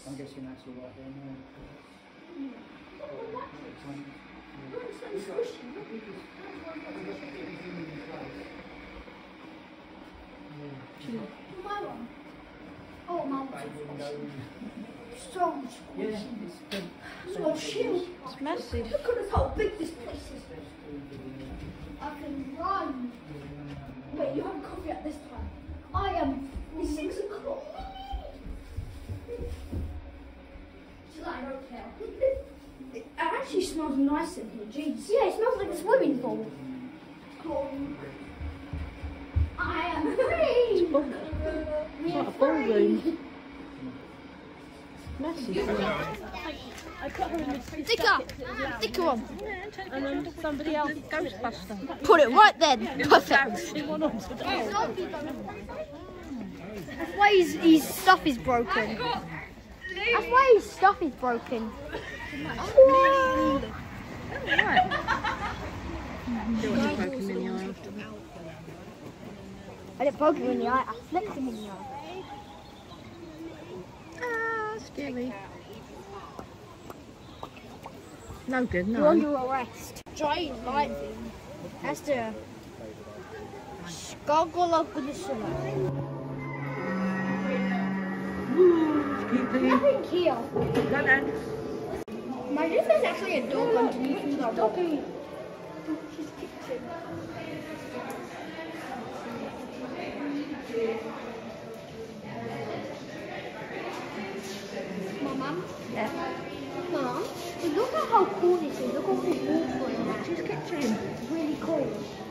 I'm guessing that's all right there now. My one. Oh, my one. So squishy. So chill. It's massive. Look at how big this place is. I can run. Wait, you have coffee at this time. I am. It's 6 o'clock. She's like, I don't care. It actually smells nice in here, jeez. Yeah, it smells like a swimming pool. I am free. It's like a ballroom. Massive. I put her in the Sticker one. and then somebody else, Ghostbuster. Put it right then. Perfect. She went on to the That's why his stuff is broken. That's why his stuff is broken. Whoa. broken in the eye after that. I didn't poke him in the eye, I flicked him in the eye. Ah, scary. No good, no. You're under arrest. Giant light thing. Has to goggle up with the sun. Nothing here. My this is actually a dog underneath the doggy. She's kitchen. Mom? Yeah. Mom? Look at how cool this is. Look how cool it's She's kitchen. It's really cool.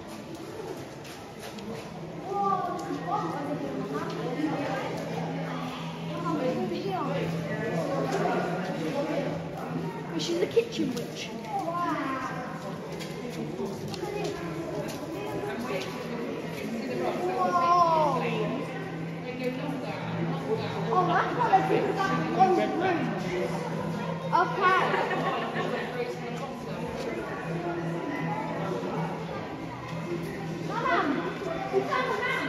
She's a kitchen witch. Whoa. Oh, that's what I think about one room. Okay. Mom, we found a man.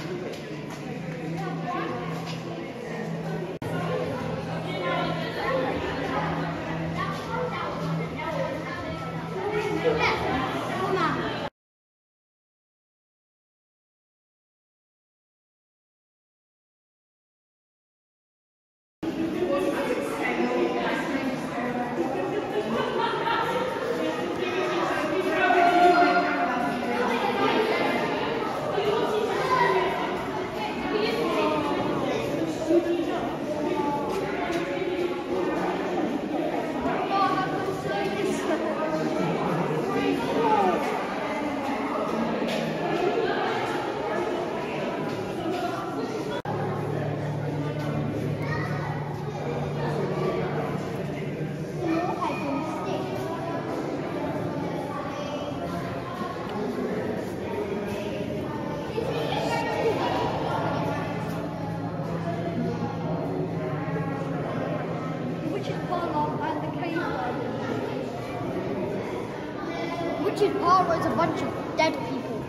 Witch's Parlour is a bunch of dead people.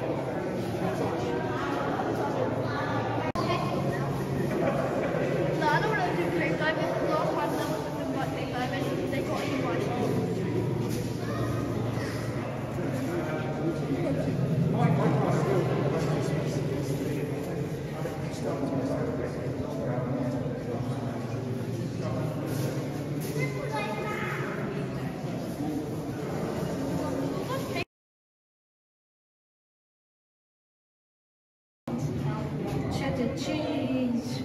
No, I don't want to do cave diving because last time there was something like cave diving. They got eaten by sharks. Cheddar cheese.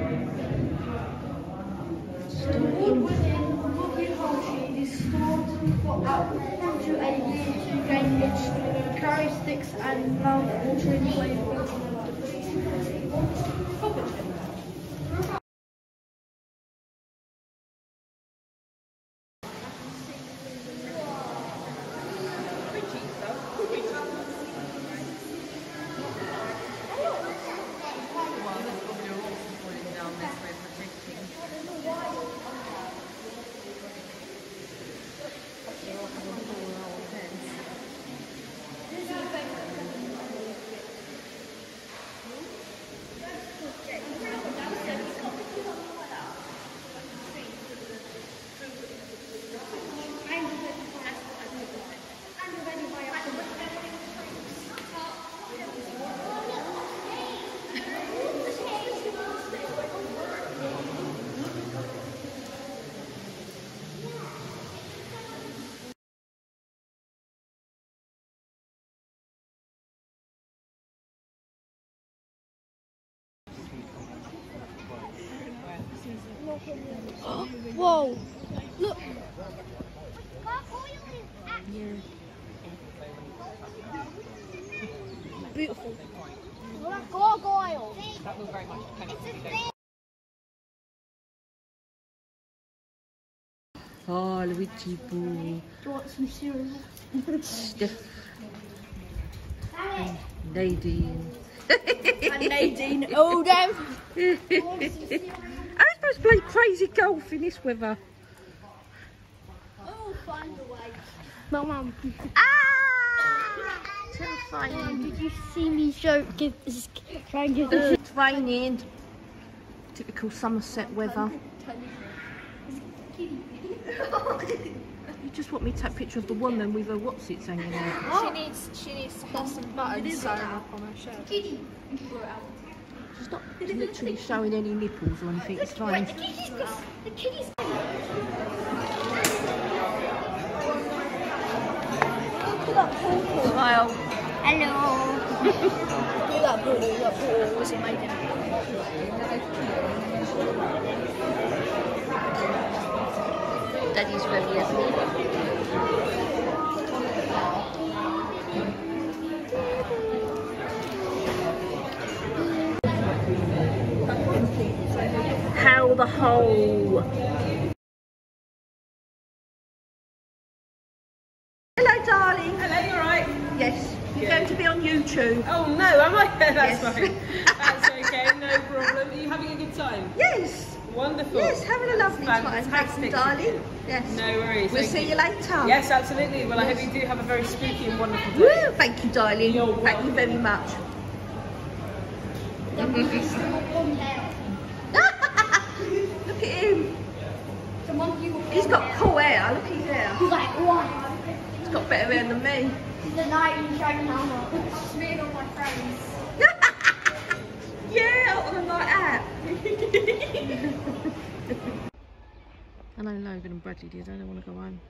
The wood within Wookey whole cheese is stored for up to a year to gain its characteristics and mouth-watering flavour. Whoa. Look. Yeah. Beautiful. Gargoyle. That will very much depend on what you do. Oh, Luigi Boo. Do you want some cereal? Steph. And Nadine. And Nadine. Oh, damn. I'm supposed to play crazy golf in this weather. Oh, find a way. Mum. Ah! Terrifying. Did you see me try and give this? It's raining. Typical Somerset weather. You just want me to take a picture of the woman with her what's-its hanging out. She needs to have some buttons sewn up on her shirt. She's not literally showing any nipples or anything, it's fine. The kitty's Smile. Hello. Do that pool, was amazing. Daddy's ready, isn't he? How the hole. Hello, darling. Hello, you alright? Yes. You're going to be on YouTube. Oh no, am I? That's Yes. fine. That's okay, no problem. Are you having a good time? Yes. Wonderful. Yes, having a lovely time. Fantastic. Darling. Yes. No worries. We'll see you later. Yes, absolutely. Well, I hope you do have a very spooky and wonderful day. Woo, thank you, darling. You're Thank you very much. Look at him. He's got cool hair. Look at his hair. He's like, what? He's got better hair than me. He's a knight in shining armor. Smeared on my friends. Yeah, out on a night out. I know Logan and Bradley did. I don't want to go home.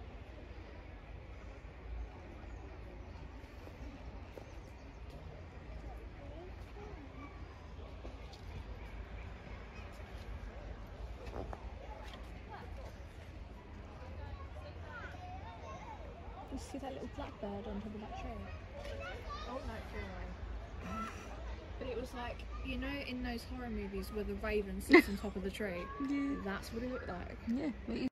You see that little blackbird on top of that tree? Oh no, it flew away. But it was like, you know, in those horror movies where the raven sits on top of the tree? Yeah. That's what it looked like. Yeah.